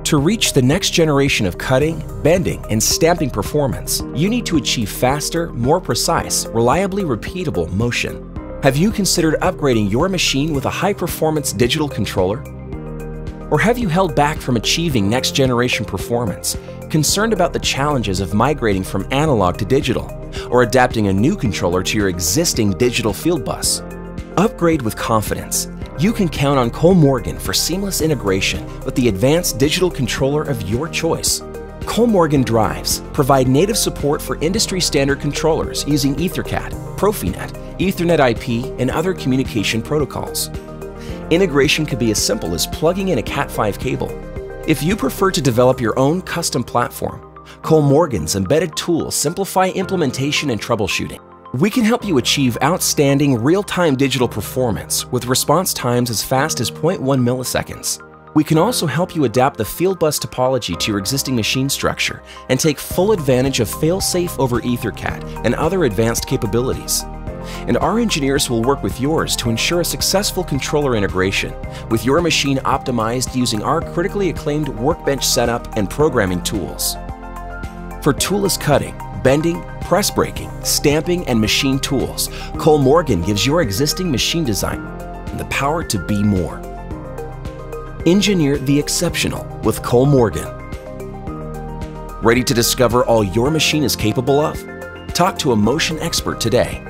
To reach the next generation of cutting, bending, and stamping performance, you need to achieve faster, more precise, reliably repeatable motion. Have you considered upgrading your machine with a high-performance digital controller? Or have you held back from achieving next-generation performance, concerned about the challenges of migrating from analog to digital, or adapting a new controller to your existing digital field bus? Upgrade with confidence. You can count on Kollmorgen for seamless integration with the advanced digital controller of your choice. Kollmorgen drives provide native support for industry-standard controllers using EtherCAT, PROFINET, Ethernet IP, and other communication protocols. Integration could be as simple as plugging in a Cat5 cable. If you prefer to develop your own custom platform, Kollmorgen's embedded tools simplify implementation and troubleshooting. We can help you achieve outstanding real-time digital performance with response times as fast as 0.1 milliseconds. We can also help you adapt the field bus topology to your existing machine structure and take full advantage of fail-safe over EtherCAT and other advanced capabilities. And our engineers will work with yours to ensure a successful controller integration, with your machine optimized using our critically acclaimed workbench setup and programming tools. For toolless cutting, bending, press braking, stamping, and machine tools, Kollmorgen gives your existing machine design the power to be more. Engineer the exceptional with Kollmorgen. Ready to discover all your machine is capable of? Talk to a motion expert today.